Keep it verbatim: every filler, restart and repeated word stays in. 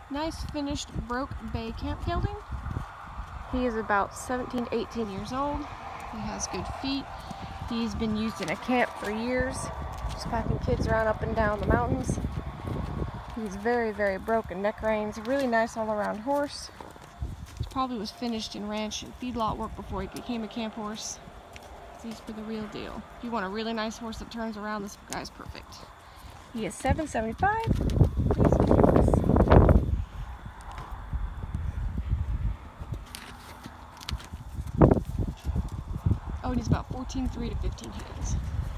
Nice finished broke bay camp gelding. He is about seventeen, eighteen years old. He has good feet. He's been used in a camp for years, just packing kids around up and down the mountains. He's very, very broken neck reins. Really nice all-around horse. He probably was finished in ranch and feedlot work before he became a camp horse. He's for the real deal. If you want a really nice horse that turns around, this guy's perfect. He is seven seventy-five. Oh, and he's about fourteen three to fifteen hands.